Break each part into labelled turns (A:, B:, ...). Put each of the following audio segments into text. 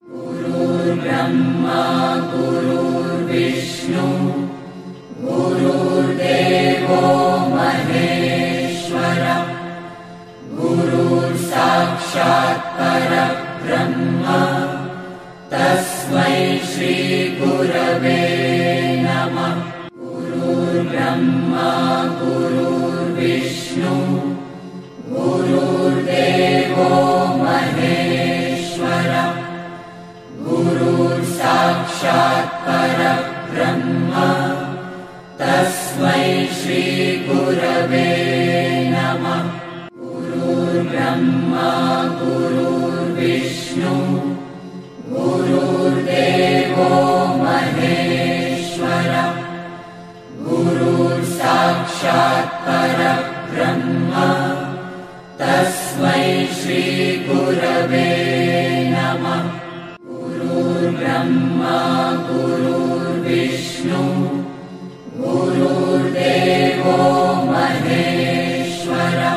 A: गुरुर्ब्रह्मा गुरुर्विष्णु गुरुर्देवो महेश्वरः गुरुर्साक्षात् परब्रह्म तस्मै श्री गुरवे नमः। गुरुर्ब्रह्मा गुरुर्विष्णु गुरुर्देवो महेश्वरः गुरुर्साक्षात् परब्रह्म तस्मै श्री गुरवे नमः। गुरुर्ब्रह्मा गुरुर्विष्णु गुरुर्देवो महेश्वरः गुरुर्साक्षात् परब्रह्म तस्मै श्री गुरवे नमः। गुरुर्ब्रह्मा गुरुर्विष्णु गुरुर्देवो महेश्वरः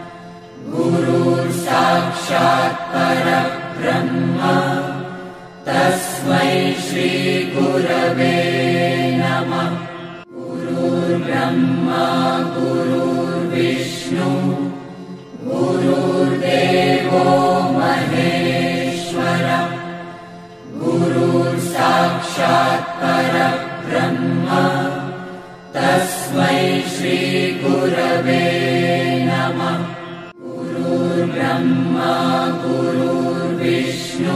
A: गुरुर्साक्षात् परब्रह्म तस्मै श्री गुरवे नमः। गुरुर्ब्रह्मा गुरुर्विष्णु गुरुर्देवो महेश्वरः गुरुर्साक्षात् परब्रह्म तस्मै श्री गुरवे नमः। गुरुर्ब्रह्मा गुरुर्विष्णु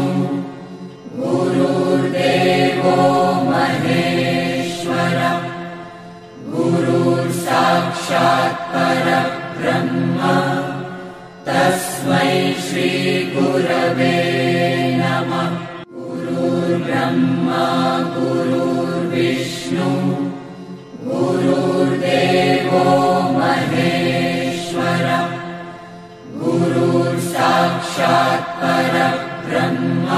A: गुरुर्देवो महेश्वरः गुरुर्साक्षात् परब्रह्म तस्मै श्री गुरवे नमः। गुरुर्ब्रह्मा गुरुर्विष्णु गुरुर्देवो महेश्वरः गुरुर्साक्षात् परब्रह्म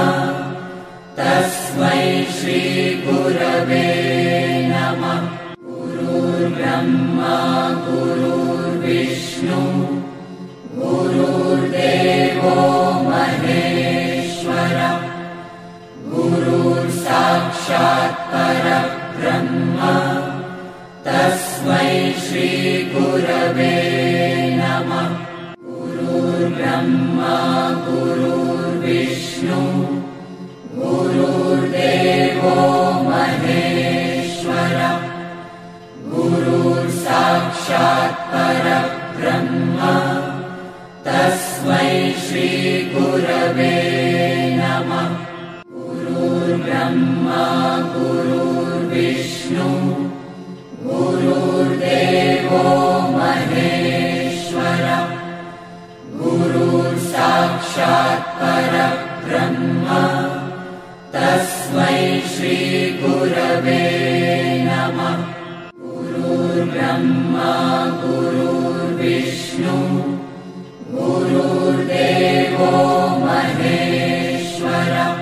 A: तस्मै श्री गुरवे नमः। गुरुर्ब्रह्मा गुरुर्विष्णु गुरुर्देवो महेश्वरः गुरुर्साक्षात् परब्रह्म तस्मै श्री गुरवे नमः। गुरुर्ब्रह्मा गुरुर्विष्णु गुरुर्देवो महेश्वरः गुरुर्साक्षात् परब्रह्म तस्मै श्री गुरवे नमः। गुरुर्ब्रह्मा गुरुर्विष्णु गुरुर्देवो महेश्वरः गुरुर्साक्षात् परब्रह्म तस्मै श्री गुरवे नमः। गुरुर्ब्रह्मा गुरुर्विष्णु गुरुर्देवो महेश्वरः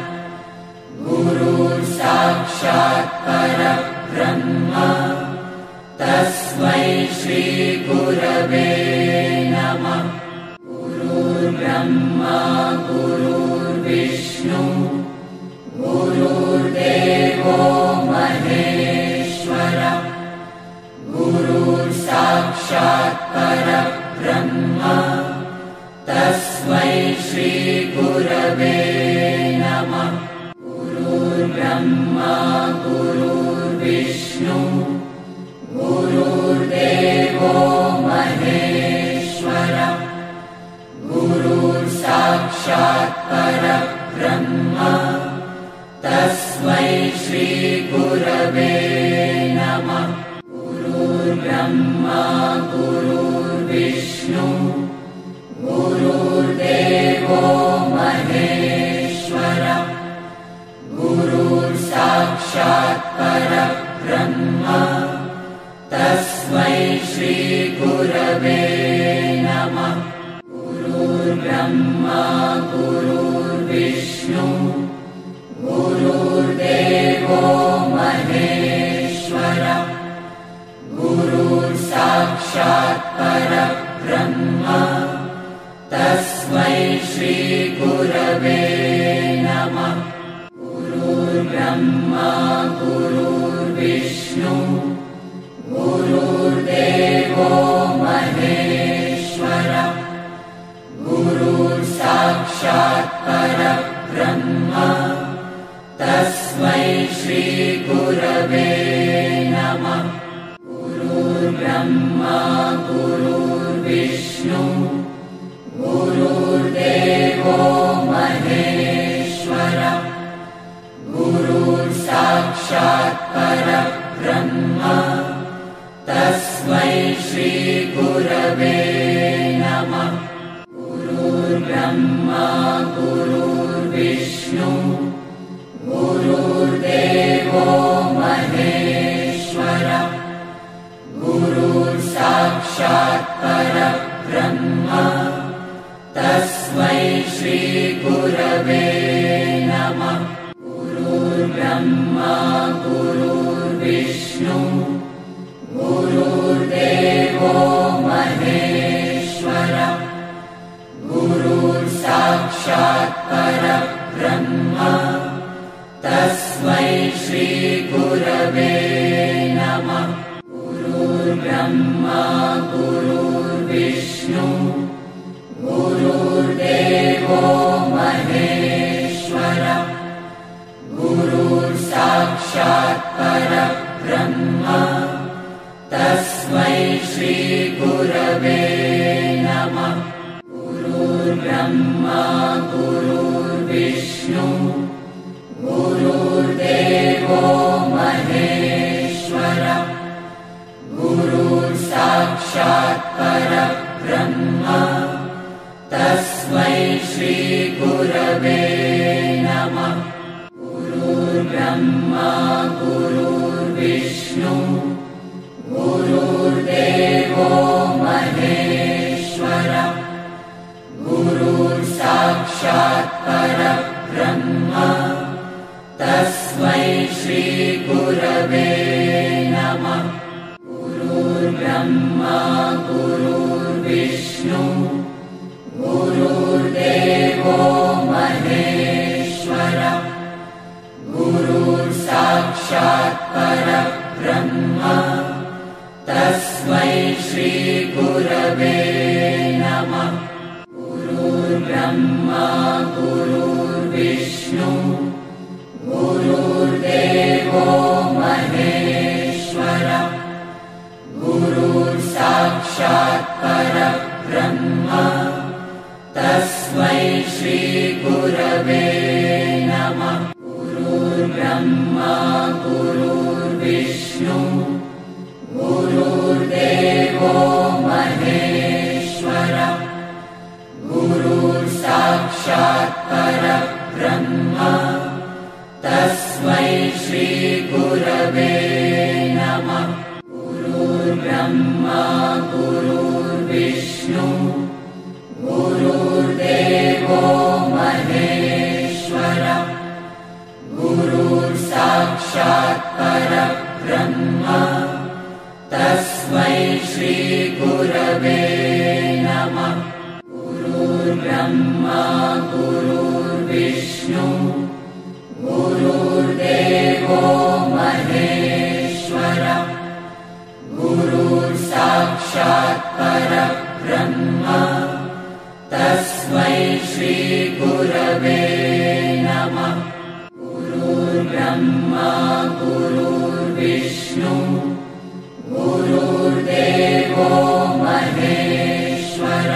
A: गुरुर्साक्षात् परब्रह्म तस्मै श्री गुरवे नमः। गुरुर्ब्रह्मा गुरुर्विष्णु गुरुर्देवो महेश्वरः गुरुर्साक्षात् परब्रह्म तस्मै श्री गुरवे नमः। गुरुर्ब्रह्मा गुरुर्विष्णु गुरुर्देवो महेश्वरः गुरुर्साक्षात् परब्रह्म तस्मै श्री गुरवे नमः। गुरुर्ब्रह्मा गुरुर्विष्णु गुरुर्देवो महेश्वरः गुरुर्साक्षात् परब्रह्म तस्मै श्री गुरवे नमः। गुरुर्ब्रह्मा गुरुर्विष्णु गुरुर्देवो महेश्वरः गुरुर्साक्षात् परब्रह्म तस्मै श्री गुरवे नमः। गुरुर्विष्णु गुरुर्देवो महेश्वर गुरुर्साक्षात् परब्रह्म तस्मै श्री गुरवे नमः। गुरुर्ब्रह्मा गुरुर्विष्णु गुरुर्देवो महेश्वर गुरुर्साक्षात् परब्रह्म तस्मै श्री गुरवे नमः। गुरुर्ब्रह्मा गुरुर्विष्णु गुरुर्देवो महेश्वर गुरुर्साक्षात् परब्रह्म तस्मै श्री गुरवे नमः। गुरुर्ब्रह्मा गुरुर्विष्णु गुरुर्देवो महेश्वर गुरुर्साक्षात् परब्रह्म तस्मै श्री गुरवे नमः। गुरुर्ब्रह्मा गुरुर्विष्णु गुरुर्देवो महेश्वर गुरुर्साक्षात् परब्रह्म तस्मै श्री गुरवे नमः। गुरुर्ब्रह्मा गुरुर्विष्णु गुरुर्देवो महेश्वर गुरुर्साक्षात् परब्रह्म तस्मै श्री गुरवे नमः। गुरुर्ब्रह्मा गुरुर्विष्णु गुरुर्देवो महेश्वर गुरुर्साक्षात् परब्रह्म तस्मै श्री गुरवे नमः। गुरुर्ब्रह्मा गुरुर्विष्णु गुरुर्देवो महेश्वर गुरुर्साक्षात् परब्रह्म तस्मै श्री गुरवे नमः। गुरुर्ब्रह्मा गुरुर्विष्णु गुरुर्देवो महेश्वर गुरुर्साक्षात् परब्रह्म तस्मै श्री गुरवे नमः। गुरुर्ब्रह्मा गुरुर्विष्णु गुरुर्देवो महेश्वर गुरुर्साक्षात् परब्रह्म तस्मै श्री गुरवे नमः। गुरुर्ब्रह्मा गुरुर्विष्णु गुरुर्देवो महेश्वर गुरुर्साक्षात् परब्रह्म तस्मै श्री गुरवे नमः। गुरुर्ब्रह्मा गुरुर्विष्णु गुरुर्देवो महेश्वर गुरुर्साक्षात् परब्रह्म तस्मै श्री गुरवे नमः। गुरुर्ब्रह्मा गुरुर्विष्णु गुरुर्देवो महेश्वर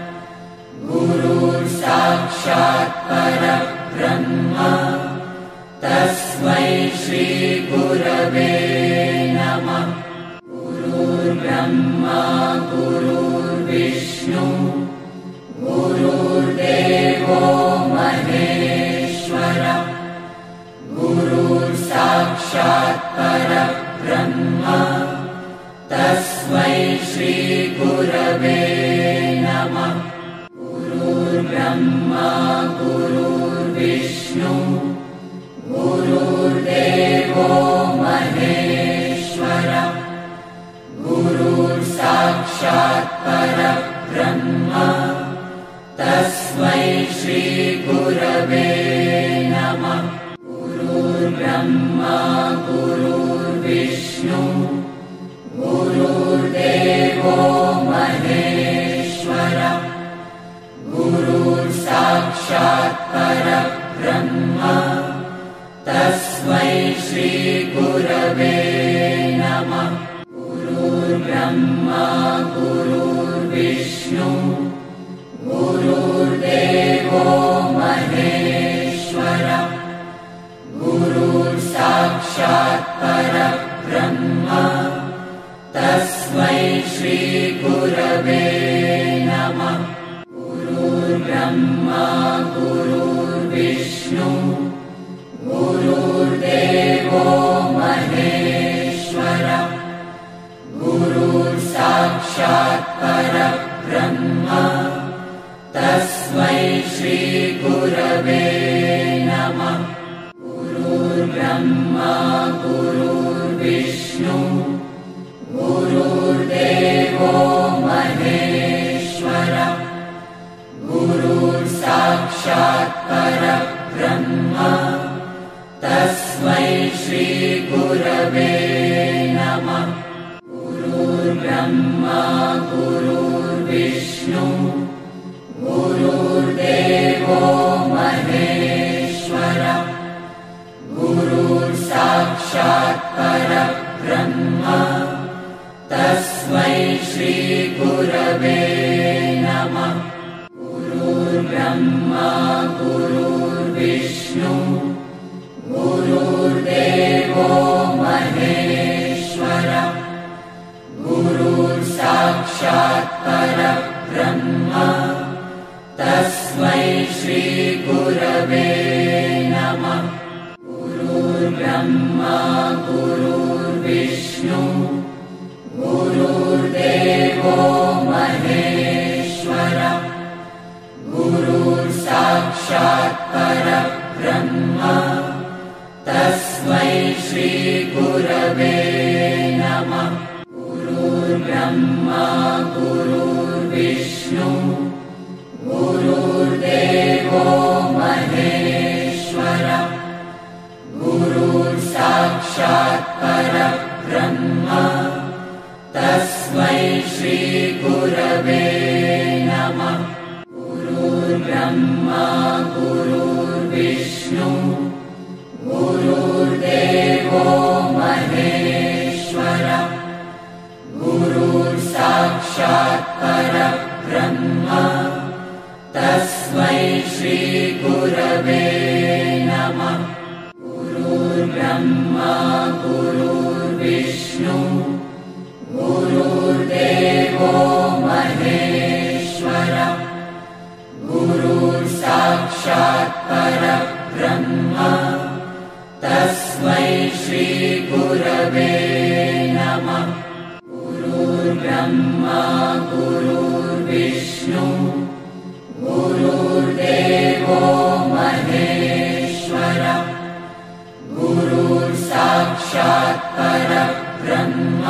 A: गुरुर्साक्षात् परब्रह्म तस्मै श्री गुरवे नमः। गुरुर्ब्रह्मा गुरुर्विष्णु गुरुर्देवो महेश्वर गुरुर्साक्षात् परब्रह्म तस्मै श्री गुरवे नमः। गुरुर्ब्रह्मा गुरुर्विष्णु गुरुर्देवो महेश्वर गुरुर्साक्षात् परब्रह्म तस्मै श्री गुरवे नमः। गुरुर्ब्रह्मा गुरुर्विष्णु गुरुर्विष्णु गुरुर्देवो महेश्वरः गुरुर्साक्षात् परब्रह्म तस्मै श्रीगुरवे नमः। गुरुर्ब्रह्मा गुरुर्विष्णु गुरुर्देवो महेश्वरः गुरुर्साक्षात् परब्रह्म तस्मै श्रीगुरवे नमः। गुरुर्ब्रह्मा गुरुर्विष्णु गुरुर्देवो महेश्वरः गुरुर्साक्षात् परब्रह्म तस्मै श्रीगुरवे नमः। गुरुर्ब्रह्मा गुरुर्विष्णु गुरुर्देवो महेश्वरः गुरुर्साक्षात् परब्रह्म तस्मै श्रीगुरवे नमः। गुरुर्ब्रह्मा गुरुर्विष्णु गुरुर्देवो महेश्वरः गुरुर्साक्षात् परब्रह्म तस्मै श्रीगुरवे नमः। गुरुर्ब्रह्मा गुरुर्विष्णु गुरुर्देवो महेश्वरः गुरुर्साक्षात् परब्रह्म तस्मै श्रीगुरवे नमः। गुरुर्ब्रह्मा गुरुर्विष्णु गुरुर्देवो महेश्वरः गुरुर्साक्षात् परब्रह्म तस्मै श्रीगुरवे नमः। गुरुर्ब्रह्मा गुरुर्विष्णु गुरुर्देवो महेश्वरः गुरुर्साक्षात् परब्रह्म तस्मै श्रीगुरवे नमः। गुरुर्ब्रह्मा गुरुर्विष्णु गुरुर्देवो महेश्वरः गुरुर्साक्षात् परब्रह्म तस्मै श्रीगुरवे नमः। गुरुर्ब्रह्मा गुरुर्विष्णु गुरुर्देवो महेश्वरः गुरुर्साक्षात् परब्रह्म तस्मै श्रीगुरवे नमः। गुरुर्ब्रह्मा गुरुर्विष्णु गुरुर्देवो महेश्वरः गुरुर्साक्षात् परब्रह्म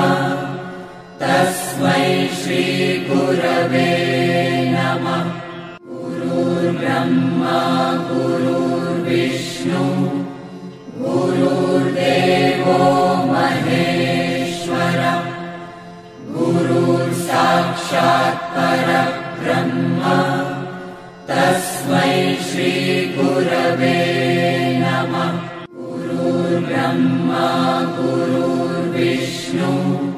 A: तस्मै श्रीगुरवे नमः। गुरुर्ब्रह्मा गुरुर्विष्णु गुरुर्देवो महेश्वरः गुरुर्साक्षात् परब्रह्म तस्मै श्रीगुरवे नमः। गुरुर्ब्रह्मा गुरुर्विष्णु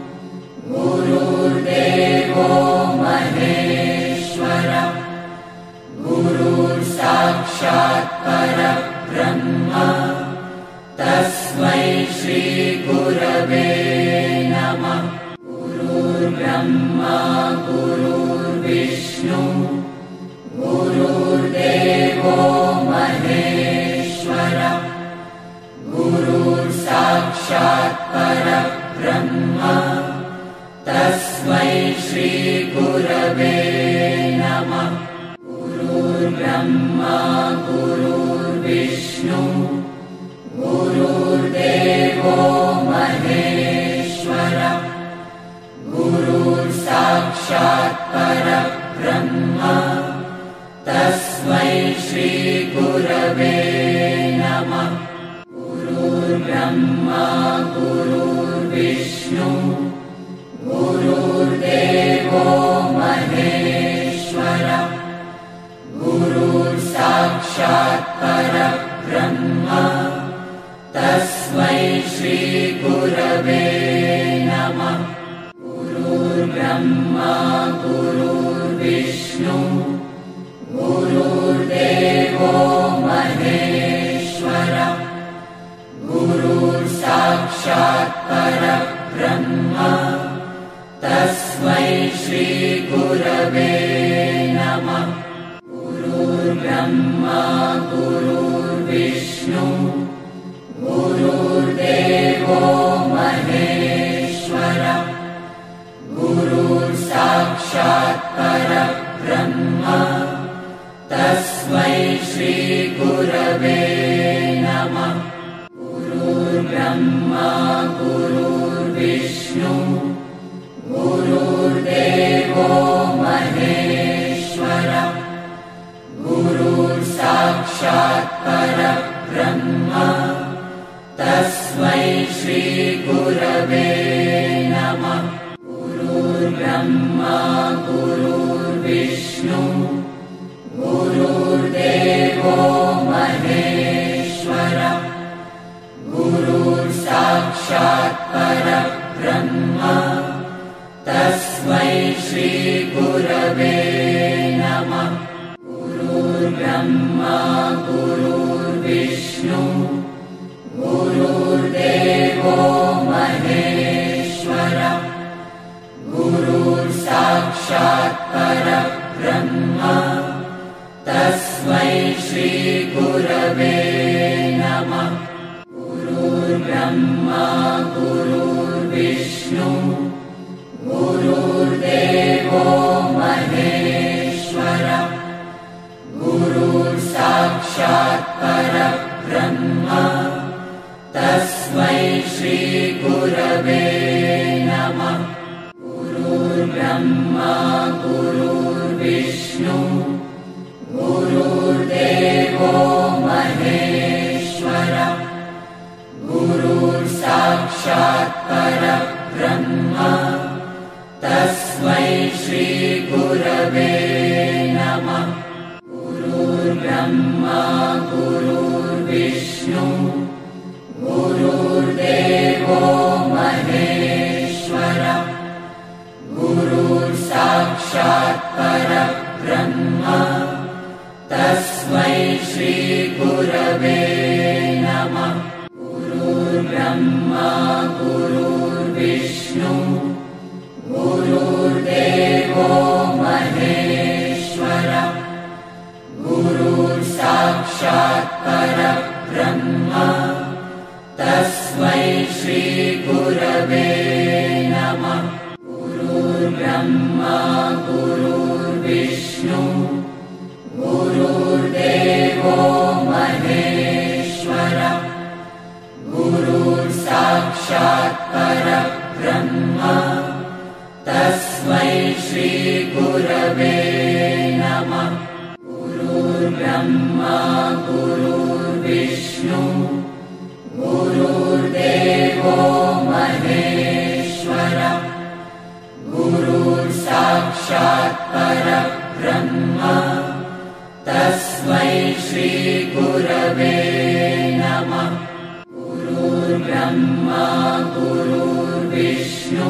A: गुरुर्देवो महेश्वरः गुरुर्साक्षात् परब्रह्म तस्मै श्रीगुरवे नमः। गुरुर्ब्रह्मा गुरुर्विष्णु गुरुर्देवो महेश्वरः गुरुर्साक्षात् परब्रह्म तस्मै श्रीगुरवे नमः। गुरुर्ब्रह्मा गुरुर्विष्णु गुरुर्देवो महेश्वरः गुरुर्साक्षात् परब्रह्म तस्मै श्रीगुरवे नमः। गुरुर्ब्रह्मा गुरुर्विष्णु गुरुर्देवो महेश्वर गुरुर्साक्षात् परब्रह्म तस्मै श्री गुरवे नमः। गुरुर्ब्रह्मा गुरुर्विष्णु गुरुर्देवो महेश्वर गुरुर्साक्षात् परब्रह्म तस्मै श्री गुरवे नमः। गुरुर्ब्रह्मा गुरुर्विष्णु गुरुर्देवो महेश्वर गुरुर्साक्षात् परब्रह्म तस्मै श्री गुरवे नमः। गुरुर्ब्रह्मा गुरुर्विष्णु गुरुर्देवो महेश्वर गुरुर्साक्षात् परब्रह्म तस्मै श्री गुरवे नमः। गुरुर्ब्रह्मा गुरुर्विष्णु गुरुर्देवो महेश्वर गुरुर्साक्षात् परब्रह्म तस्मै श्री गुरवे नमः। गुरुर्ब्रह्मा गुरुर्विष्णु गुरुर्देवो महेश्वर गुरुर्साक्षात् परब्रह्म तस्मै श्री गुरवे नमः। गुरुर्ब्रह्मा गुरुर्विष्णु गुरुर्देवो महेश्वर गुरुर्साक्षात् परब्रह्म तस्मै श्री गुरवे नमः। गुरुर्ब्रह्मा गुरुर्विष्णु गुरुर्देवो महेश्वर गुरुर्साक्षात् परब्रह्म तस्मै श्री गुरवे नमः। गुरुर्ब्रह्मा गुरुर्विष्णु गुरुर्देवो महेश्वर गुरुर्साक्षात् परब्रह्म तस्मै श्री गुरवे नमः। गुरुर्ब्रह्मा गुरुर्विष्णु गुरुर्देवो महेश्वर गुरुर्साक्षात् परब्रह्म तस्मै श्री गुरवे नमः। गुरुर्ब्रह्मा गुरुर्विष्णु गुरुर्देवो महेश्वर गुरुर्साक्षात् परब्रह्म तस्मै श्री गुरवे नमः। गुरुर्ब्रह्मा गुरुर्विष्णु गुरुर्देवो महेश्वर गुरुर्साक्षात् परब्रह्म तस्मै श्री गुरवे नमः। गुरुर्ब्रह्मा गुरुर्विष्णु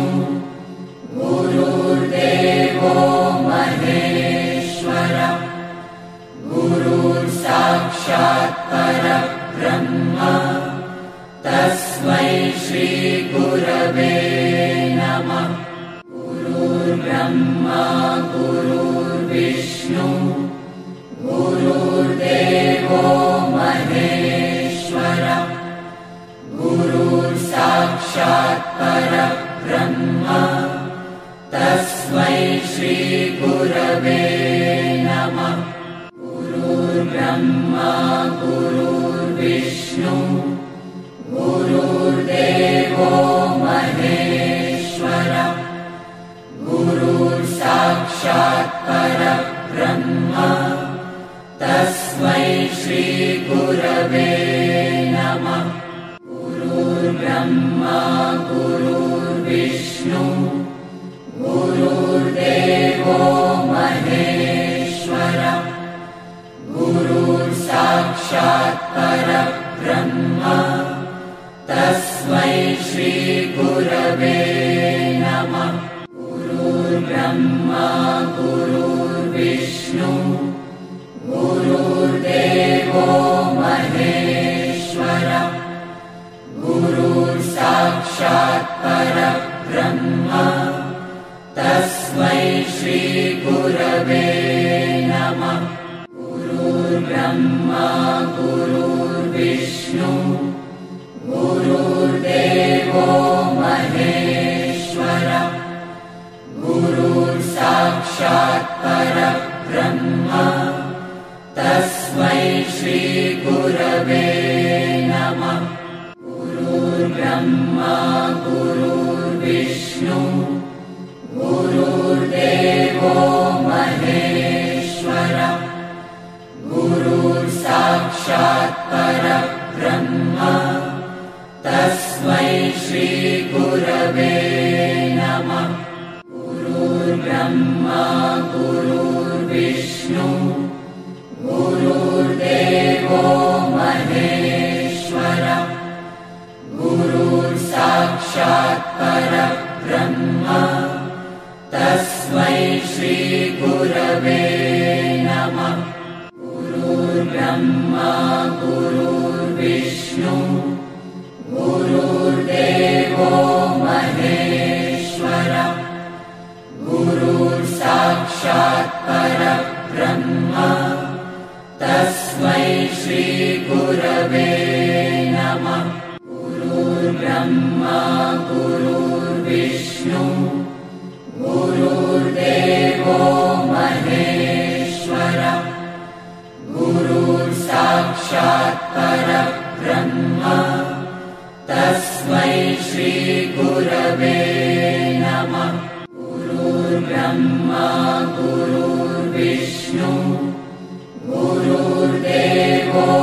A: गुरुर्देवो महेश्वर गुरुर्साक्षात् परब्रह्म तस्मै श्री गुरवे नमः। गुरुर्ब्रह्मा गुरुर्विष्णु गुरुर्देवो महेश्वर गुरुर्साक्षात् परब्रह्म तस्मै श्री गुरवे नमः। गुरुर्ब्रह्मा गुरुर्विष्णु गुरुर्देवो महेश्वर गुरुर्साक्षात् परब्रह्म तस्मै श्री गुरवे नमः। गुरुर्ब्रह्मा गुरुर्विष्णु नमः। गुरुर्ब्रह्मा गुरुर्विष्णु गुरुर्देवो महेश्वरः। गुरुर्साक्षात् परब्रह्म तस्मै श्री गुरवे नमः। गुरुर्ब्रह्मा गुरुर्विष्णु गुरुर्देवो महेश्वरः। गुरुर्साक्षात् परब्रह्म तस्मै श्री गुरवे नमः। गुरुर्ब्रह्मा गुरुर्विष्णु गुरुर्देवो महेश्वरः। गुरुर्साक्षात् परब्रह्म तस्मै श्री गुरवे नमः। गुरुर्ब्रह्मा गुरुर्विष्णु गुरुर्देवो महेश्वरः। गुरुर्साक्षात् परब्रह्म तस्मै श्री गुरवे नमः। गुरुर्ब्रह्मा गुरुर्विष्णु गुरुर्देवो महेश्वरः। गुरुर्साक्षात् परब्रह्म तस्मै श्री गुरवे नमः। गुरुर्ब्रह्मा गुरुर्विष्णु गुरुर्देवो महेश्वरः। गुरुर्साक्षात् परब्रह्म तस्मै श्री गुरवे नमः। गुरुर्ब्रह्मा गुरुर्विष्णु गुरुर्देवो